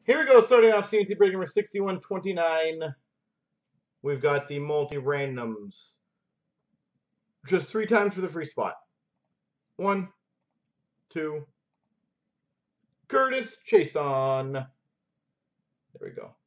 Here we go, starting off C&C break number 6129. We've got the multi-randoms. Just 3 times for the free spot. 1, 2, Curtis Chason. There we go.